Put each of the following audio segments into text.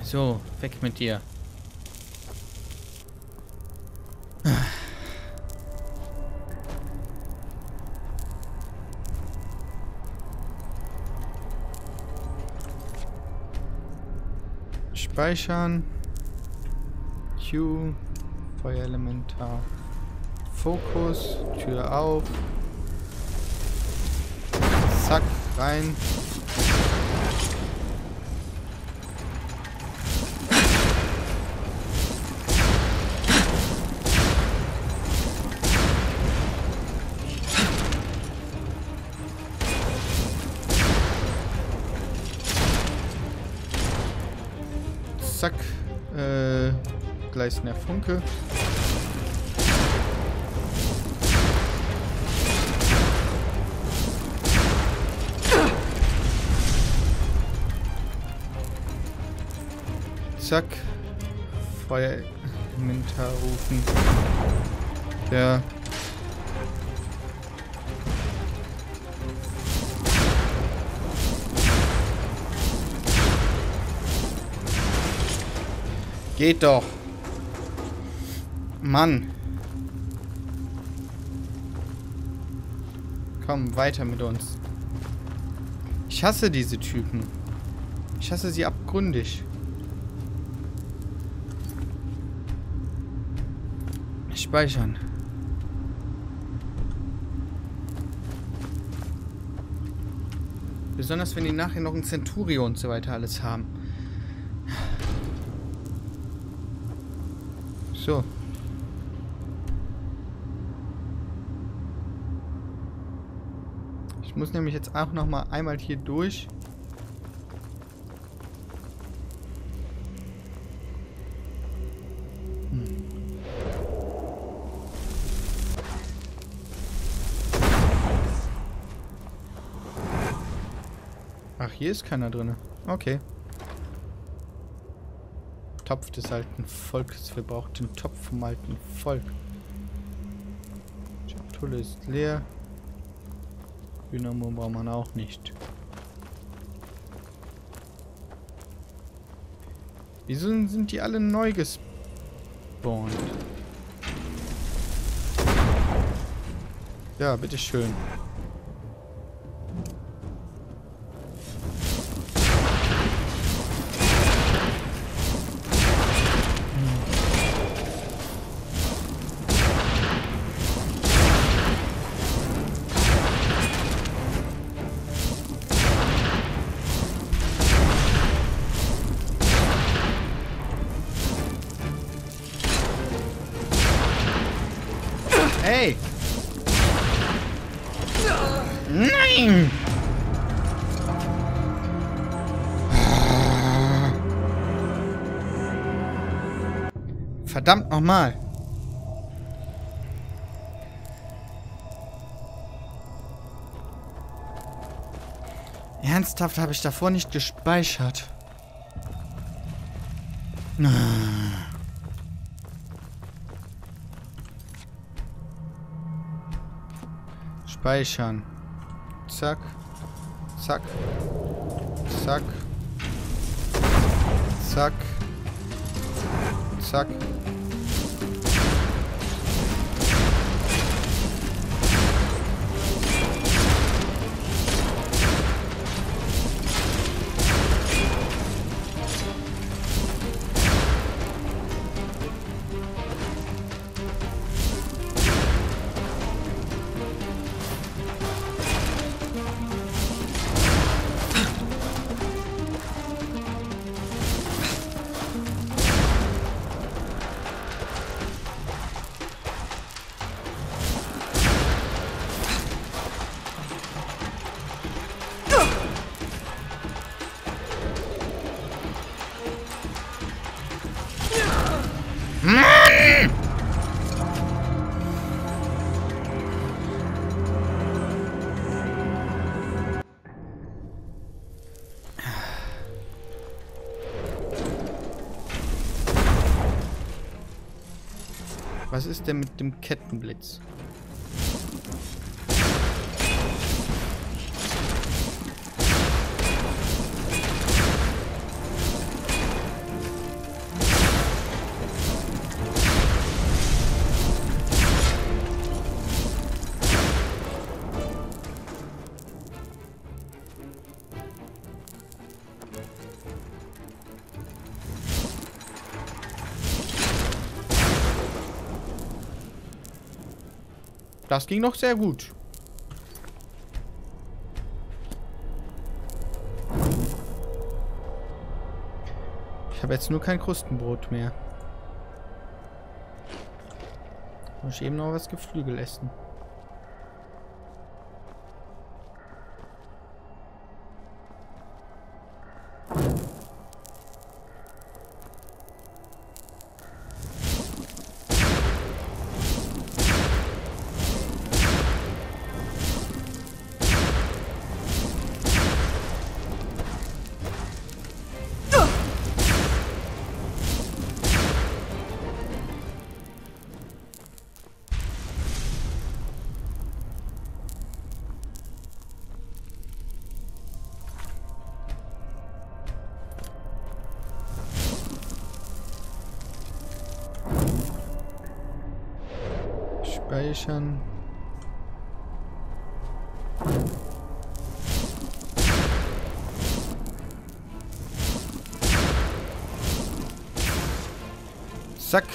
So, weg mit dir. Speichern. Q. Feuerelementar. Fokus. Tür auf. Zack, rein. Zack. Gleißender Funke. Zack. Feuerelementar rufen. Ja. Geht doch. Mann. Komm, weiter mit uns. Ich hasse diese Typen. Ich hasse sie abgründig. Speichern. Besonders wenn die nachher noch ein Centurion und so weiter alles haben. So. Ich muss nämlich jetzt auch noch mal einmal hier durch. Ach, hier ist keiner drin. Okay. Topf des alten Volkes. Wir brauchen den Topf vom alten Volk. Schatulle ist leer. Dynamo braucht man auch nicht. Wieso sind die alle neu gespawnt? Ja, bitteschön. Hey! Nein! Verdammt nochmal! Ernsthaft habe ich davor nicht gespeichert. Speichern. Zack. Zack. Zack. Zack. Zack. Mann! Was ist denn mit dem Kettenblitz? Das ging doch sehr gut. Ich habe jetzt nur kein Krustenbrot mehr. Muss ich eben noch was Geflügel essen. Speichern. Zack.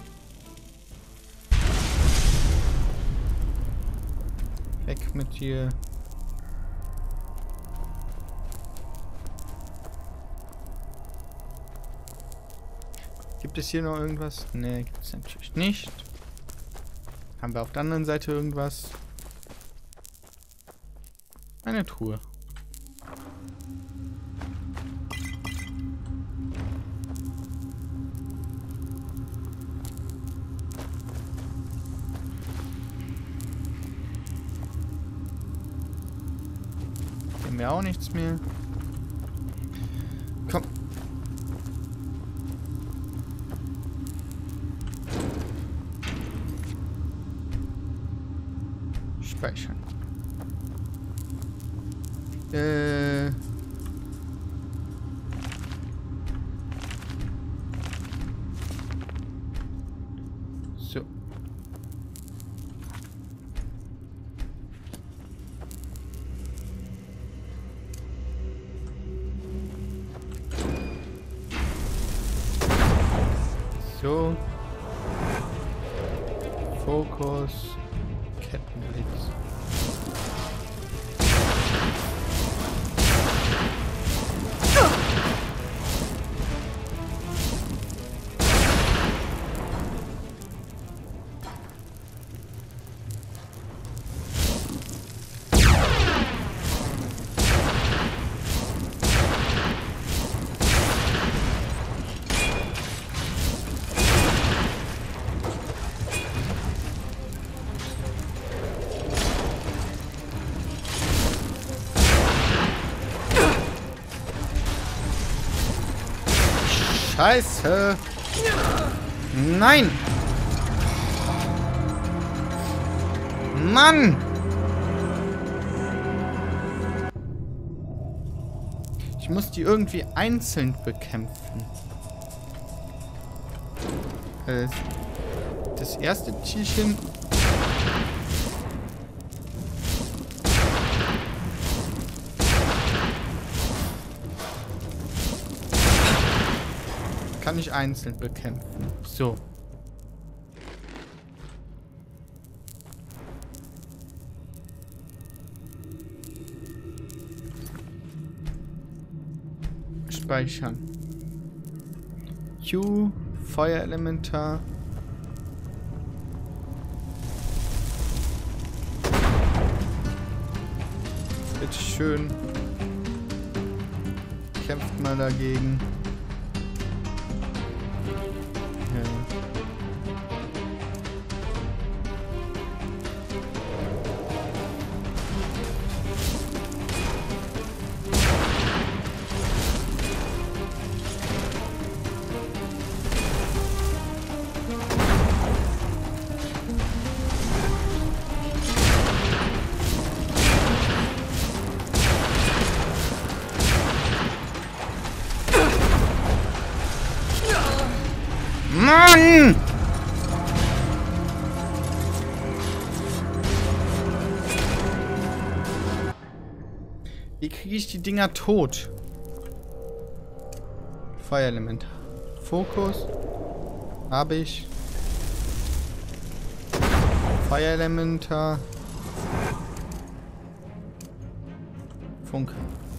Weg mit dir. Gibt es hier noch irgendwas? Ne, gibt es natürlich nicht. Haben wir auf der anderen Seite irgendwas? Eine Truhe. Hier haben wir auch nichts mehr. Komm. Speichern. So. So. Fokus. Kettenblitz. Scheiße! Nein! Mann! Ich muss die irgendwie einzeln bekämpfen. Das erste Tierchen... kann ich einzeln bekämpfen. So. Speichern. Q, Feuerelementar. Bitte schön. Kämpft mal dagegen. Mann! Wie kriege ich die Dinger tot? Feuerelement. Fokus. Habe ich. Feuerelementar. Funke.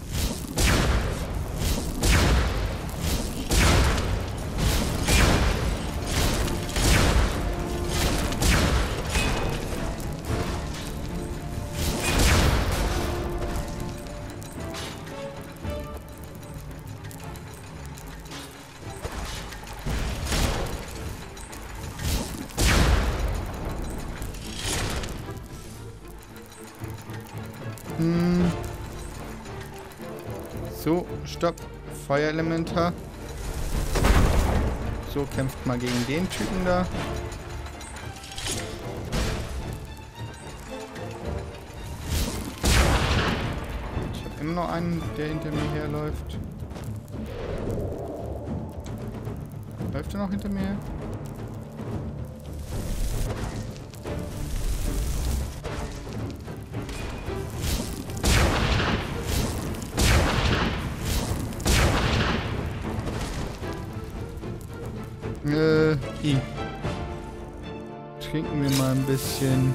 So, stopp. Feuerelementar. So, kämpft mal gegen den Typen da. Ich habe immer noch einen, der hinter mir herläuft. Läuft er noch hinter mir her? Trinken wir mal ein bisschen.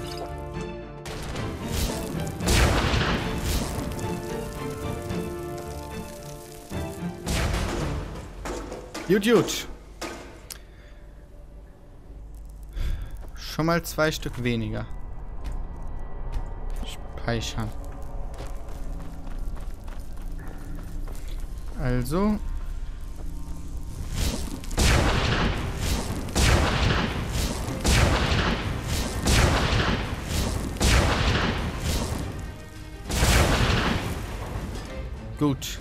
Gut. Schon mal 2 Stück weniger. Speichern. Also. Gut.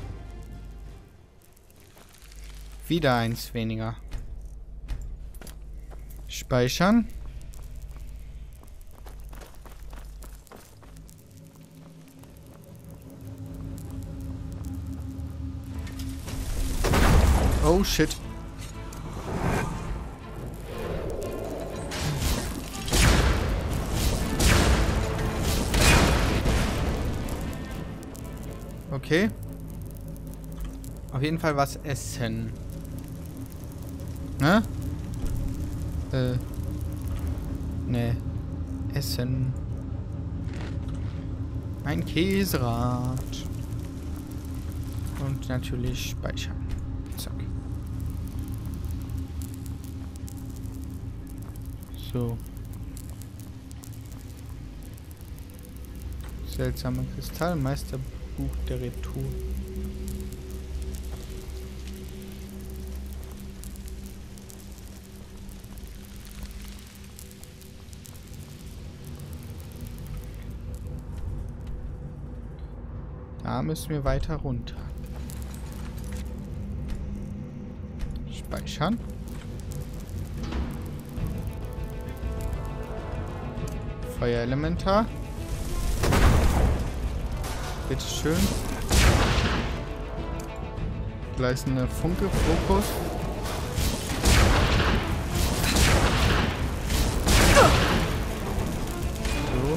Wieder 1 weniger. Speichern. Oh shit. Okay. Auf jeden Fall was essen. Ne? Ne. Essen. Ein Käserad. Und natürlich speichern. Zack. So. Seltsamer Kristall, Meisterbuch der Retour. Da müssen wir weiter runter. Speichern. Feuerelementar. Bitteschön. Gleißende Funke, Fokus. So.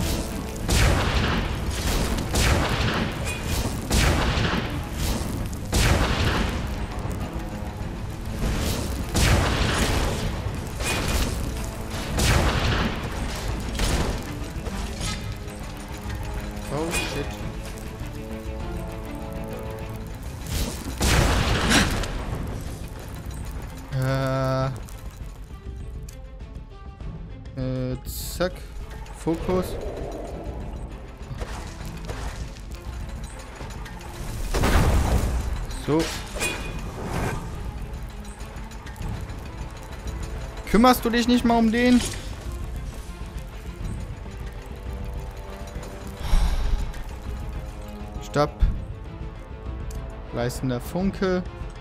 Oh shit. Zack. Fokus. So. Kümmerst du dich nicht mal um den? Stopp. Gleißender Funke.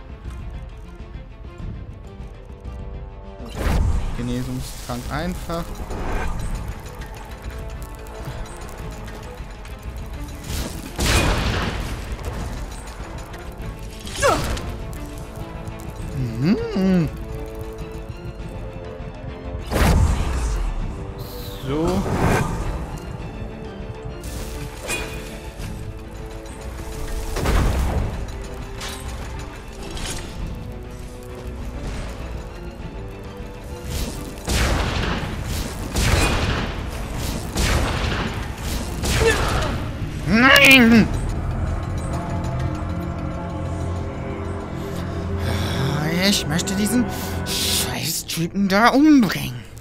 Genesungstrank einfach. Mhm. So. Nein! Ich möchte diesen Scheiß-Typen da umbringen.